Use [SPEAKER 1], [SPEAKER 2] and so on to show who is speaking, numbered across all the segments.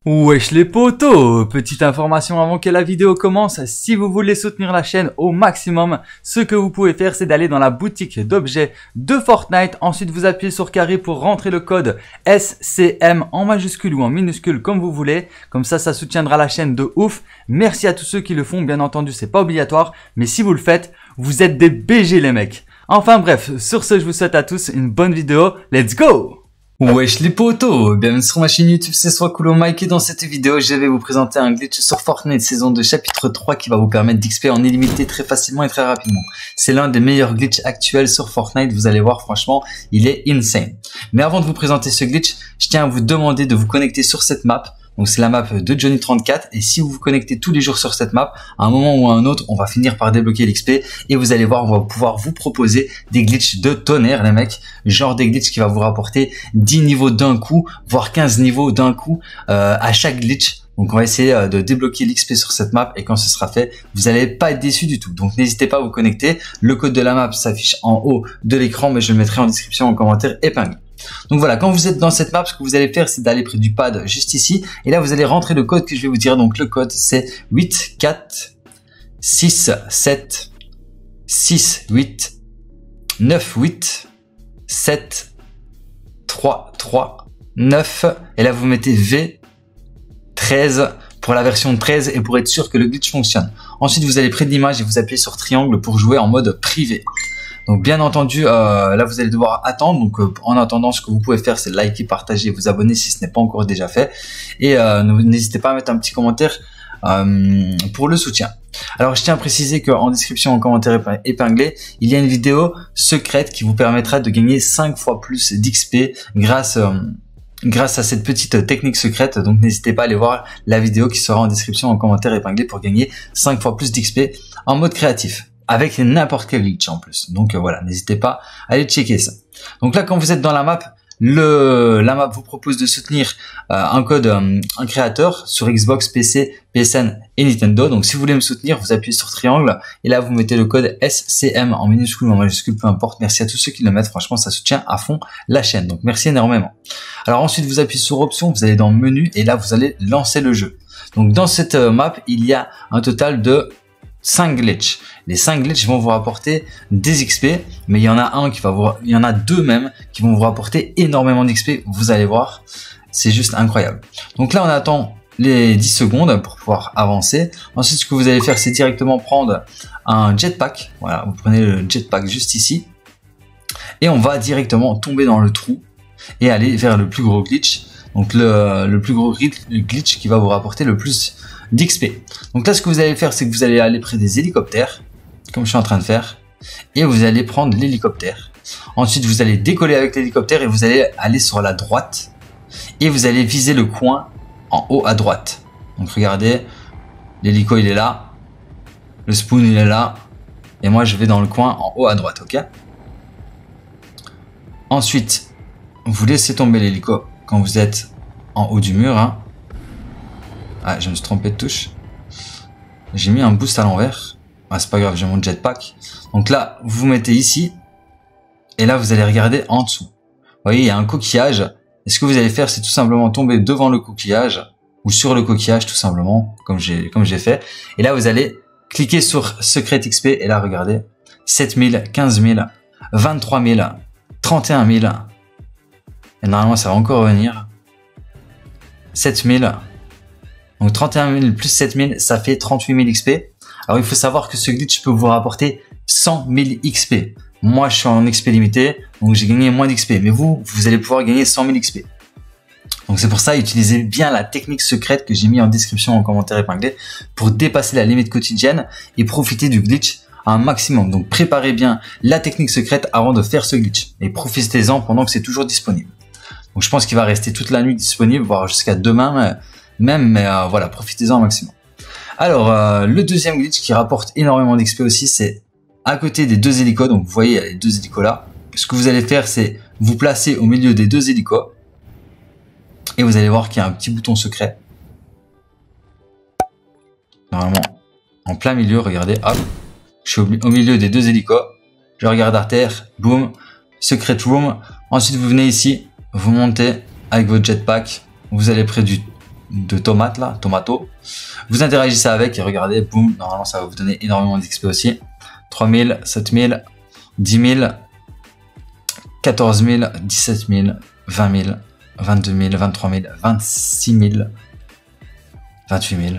[SPEAKER 1] Wesh les potos, petite information avant que la vidéo commence, si vous voulez soutenir la chaîne au maximum, ce que vous pouvez faire c'est d'aller dans la boutique d'objets de Fortnite, ensuite vous appuyez sur carré pour rentrer le code SCM en majuscule ou en minuscule comme vous voulez, comme ça soutiendra la chaîne de ouf. Merci à tous ceux qui le font, bien entendu c'est pas obligatoire, mais si vous le faites, vous êtes des BG les mecs. Enfin bref, sur ce je vous souhaite à tous une bonne vidéo, let's go!
[SPEAKER 2] Wesh les potos, bienvenue sur ma chaîne YouTube, c'est Swakulo Mike et dans cette vidéo je vais vous présenter un glitch sur Fortnite saison 2 chapitre 3 qui va vous permettre d'XP en illimité très facilement et très rapidement. C'est l'un des meilleurs glitches actuels sur Fortnite, vous allez voir franchement il est insane. Mais avant de vous présenter ce glitch, je tiens à vous demander de vous connecter sur cette map. Donc c'est la map de Johnny34 et si vous vous connectez tous les jours sur cette map, à un moment ou à un autre, on va finir par débloquer l'XP et vous allez voir, on va pouvoir vous proposer des glitches de tonnerre les mecs, genre des glitches qui va vous rapporter 10 niveaux d'un coup, voire 15 niveaux d'un coup à chaque glitch. Donc on va essayer de débloquer l'XP sur cette map et quand ce sera fait, vous n'allez pas être déçu du tout. Donc n'hésitez pas à vous connecter, le code de la map s'affiche en haut de l'écran mais je le mettrai en description en commentaire épinglé. Donc voilà, quand vous êtes dans cette map, ce que vous allez faire, c'est d'aller près du pad juste ici. Et là, vous allez rentrer le code que je vais vous dire. Donc le code, c'est 8 4 6 7 6 8 9 8 7 3 3 9. Et là, vous mettez V 13 pour la version 13 et pour être sûr que le glitch fonctionne. Ensuite, vous allez près de l'image et vous appuyez sur triangle pour jouer en mode privé. Donc bien entendu, là vous allez devoir attendre. Donc en attendant, ce que vous pouvez faire, c'est liker, partager, vous abonner si ce n'est pas encore déjà fait. Et n'hésitez pas à mettre un petit commentaire pour le soutien. Alors je tiens à préciser qu'en description, en commentaire épinglé, il y a une vidéo secrète qui vous permettra de gagner 5 fois plus d'XP grâce à cette petite technique secrète. Donc n'hésitez pas à aller voir la vidéo qui sera en description, en commentaire épinglé pour gagner 5 fois plus d'XP en mode créatif. Avec n'importe quel glitch en plus. Donc voilà, n'hésitez pas à aller checker ça. Donc là, quand vous êtes dans la map, la map vous propose de soutenir un code, un créateur sur Xbox, PC, PSN et Nintendo. Donc si vous voulez me soutenir, vous appuyez sur triangle et là vous mettez le code SCM en minuscule ou en majuscule, peu importe. Merci à tous ceux qui le mettent. Franchement, ça soutient à fond la chaîne. Donc merci énormément. Alors ensuite, vous appuyez sur options, vous allez dans menu et là vous allez lancer le jeu. Donc dans cette map, il y a un total de 5 glitches. Les 5 glitches vont vous rapporter des XP, mais il y en a deux même qui vont vous rapporter énormément d'XP. Vous allez voir, c'est juste incroyable. Donc là, on attend les 10 secondes pour pouvoir avancer. Ensuite, ce que vous allez faire, c'est directement prendre un jetpack. Voilà, vous prenez le jetpack juste ici et on va directement tomber dans le trou et aller vers le plus gros glitch. Donc le plus gros glitch qui va vous rapporter le plus d'XP. Donc là, ce que vous allez faire, c'est que vous allez aller près des hélicoptères, comme je suis en train de faire, et vous allez prendre l'hélicoptère. Ensuite, vous allez décoller avec l'hélicoptère et vous allez aller sur la droite et vous allez viser le coin en haut à droite. Donc regardez, l'hélico il est là, le spoon il est là, et moi je vais dans le coin en haut à droite, ok? Ensuite, vous laissez tomber l'hélico quand vous êtes en haut du mur, hein. Ah, je me suis trompé de touche. J'ai mis un boost à l'envers. Ah, c'est pas grave, j'ai mon jetpack. Donc là, vous vous mettez ici. Et là, vous allez regarder en dessous. Vous voyez, il y a un coquillage. Et ce que vous allez faire, c'est tout simplement tomber devant le coquillage. Ou sur le coquillage, tout simplement. Comme j'ai fait. Et là, vous allez cliquer sur Secret XP. Et là, regardez. 7000, 15 000, 23 000, 31 000. Et normalement, ça va encore revenir. 7000. Donc 31 000 plus 7 000, ça fait 38 000 XP. Alors il faut savoir que ce glitch peut vous rapporter 100 000 XP. Moi je suis en XP limité, donc j'ai gagné moins d'XP. Mais vous allez pouvoir gagner 100 000 XP. Donc c'est pour ça, utilisez bien la technique secrète que j'ai mis en description en commentaire épinglé pour dépasser la limite quotidienne et profiter du glitch à un maximum. Donc préparez bien la technique secrète avant de faire ce glitch. Et profitez-en pendant que c'est toujours disponible. Donc je pense qu'il va rester toute la nuit disponible, voire jusqu'à demain même, mais voilà, profitez-en au maximum. Alors le deuxième glitch qui rapporte énormément d'XP aussi, c'est à côté des deux hélicos. Donc vous voyez, il y a les deux hélicos là. Ce que vous allez faire, c'est vous placer au milieu des deux hélicos et vous allez voir qu'il y a un petit bouton secret. Normalement, en plein milieu, regardez, hop, je suis au milieu des deux hélicos. Je regarde à terre, boum, secret room. Ensuite, vous venez ici, vous montez avec votre jetpack, vous allez près du de tomates là, tomato. Vous interagissez avec et regardez, boum, normalement ça va vous donner énormément d'XP aussi. 3000, 7000, 10 000, 14 000, 17 000, 20 000, 22 000, 23 000, 26 000, 28 000,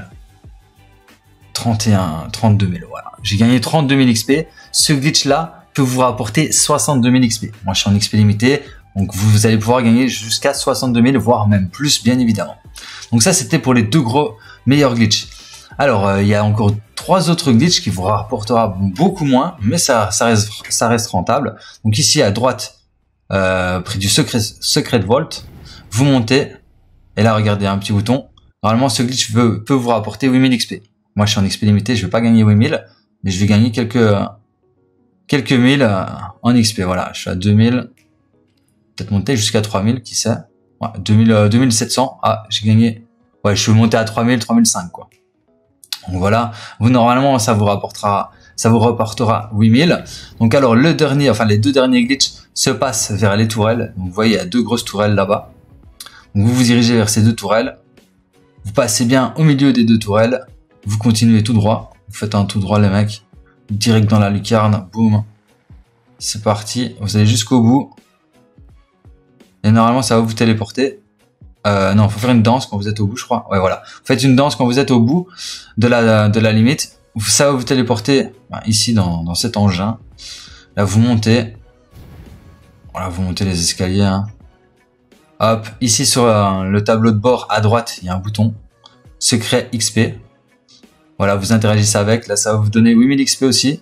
[SPEAKER 2] 31, 32 000, voilà. J'ai gagné 32 000 XP. Ce glitch là peut vous rapporter 62 000 XP. Moi je suis en XP limité, donc vous allez pouvoir gagner jusqu'à 62 000, voire même plus bien évidemment. Donc ça c'était pour les deux gros meilleurs glitches. Alors il y a encore 3 autres glitches qui vous rapportera beaucoup moins, mais ça reste rentable. Donc ici à droite, près du Secret Vault, vous montez, et là regardez un petit bouton. Normalement ce glitch peut vous rapporter 8000 XP. Moi je suis en XP limité, je vais pas gagner 8000, mais je vais gagner quelques mille en XP. Voilà, je suis à 2000, peut-être monter jusqu'à 3000, qui sait. Ouais, 2700. Ah, j'ai gagné. Ouais, je suis monté à 3000, 3005 quoi. Donc voilà, vous normalement ça vous rapportera 8000. Donc alors les deux derniers glitches se passent vers les tourelles. Donc vous voyez, il y a 2 grosses tourelles là-bas. Donc vous vous dirigez vers ces 2 tourelles. Vous passez bien au milieu des 2 tourelles. Vous continuez tout droit. Vous faites un tout droit les mecs. Direct dans la lucarne. Boum. C'est parti. Vous allez jusqu'au bout. Et normalement ça va vous téléporter. Non, faut faire une danse quand vous êtes au bout, je crois. Ouais, voilà. Vous faites une danse quand vous êtes au bout de la limite. Ça va vous téléporter ici dans cet engin. Là, vous montez. Voilà, vous montez les escaliers. Hein. Hop, ici sur le tableau de bord à droite, il y a un bouton. Secret XP. Voilà, vous interagissez avec. Là, ça va vous donner 8000 XP aussi.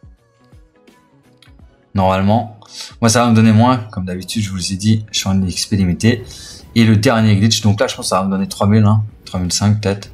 [SPEAKER 2] Normalement. Moi, ça va me donner moins. Comme d'habitude, je vous ai dit, je suis en XP limité. Et le dernier glitch, donc là je pense que ça va me donner 3000, hein, 3005 peut-être,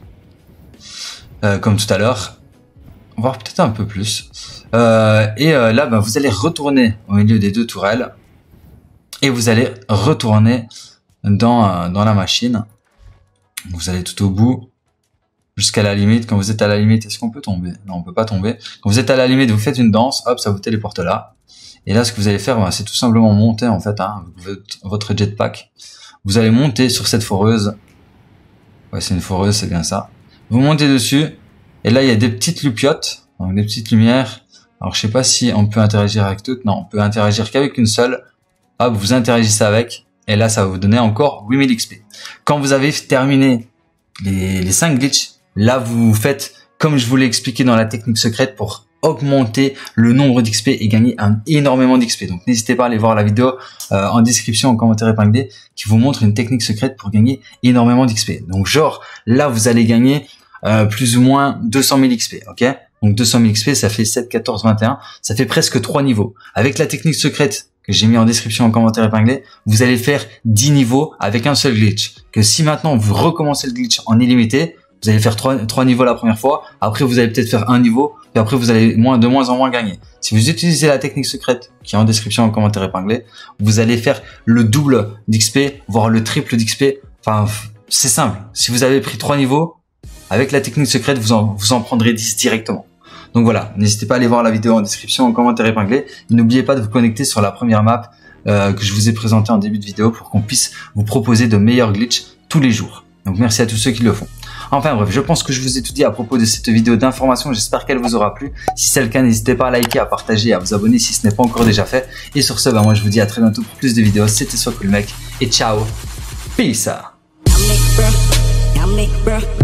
[SPEAKER 2] comme tout à l'heure, voire peut-être un peu plus. Là, vous allez retourner au milieu des 2 tourelles et vous allez retourner dans la machine. Vous allez tout au bout jusqu'à la limite. Quand vous êtes à la limite, est-ce qu'on peut tomber? Non, on peut pas tomber. Quand vous êtes à la limite, vous faites une danse, hop, ça vous téléporte là. Et là, ce que vous allez faire, c'est tout simplement monter en fait, hein, votre jetpack. Vous allez monter sur cette foreuse. Ouais, c'est une foreuse, c'est bien ça. Vous montez dessus. Et là, il y a des petites lupiotes. Donc, des petites lumières. Alors, je sais pas si on peut interagir avec toutes. Non, on peut interagir qu'avec une seule. Hop, vous interagissez avec. Et là, ça va vous donner encore 8000 XP. Quand vous avez terminé les 5 glitches, là, vous faites comme je vous l'ai expliqué dans la technique secrète pour augmenter le nombre d'XP et gagner énormément d'XP. Donc n'hésitez pas à aller voir la vidéo en description, en commentaire épinglé, qui vous montre une technique secrète pour gagner énormément d'XP. Donc genre là vous allez gagner plus ou moins 200 000 XP, ok? Donc 200 000 XP, ça fait 7, 14, 21, ça fait presque 3 niveaux. Avec la technique secrète que j'ai mis en description, en commentaire épinglé, vous allez faire 10 niveaux avec un seul glitch. Que si maintenant vous recommencez le glitch en illimité, vous allez faire 3 niveaux la première fois, après vous allez peut-être faire un niveau, et après vous allez de moins en moins gagner. Si vous utilisez la technique secrète qui est en description, en commentaire épinglé, vous allez faire le double d'XP, voire le triple d'XP. Enfin, c'est simple. Si vous avez pris 3 niveaux, avec la technique secrète, vous en prendrez 10 directement. Donc voilà, n'hésitez pas à aller voir la vidéo en description, en commentaire épinglé. N'oubliez pas de vous connecter sur la première map que je vous ai présentée en début de vidéo pour qu'on puisse vous proposer de meilleurs glitches tous les jours. Donc merci à tous ceux qui le font. Enfin bref, je pense que je vous ai tout dit à propos de cette vidéo d'information. J'espère qu'elle vous aura plu. Si c'est le cas, n'hésitez pas à liker, à partager et à vous abonner si ce n'est pas encore déjà fait. Et sur ce, moi je vous dis à très bientôt pour plus de vidéos. C'était SoCoolMec et ciao. Peace.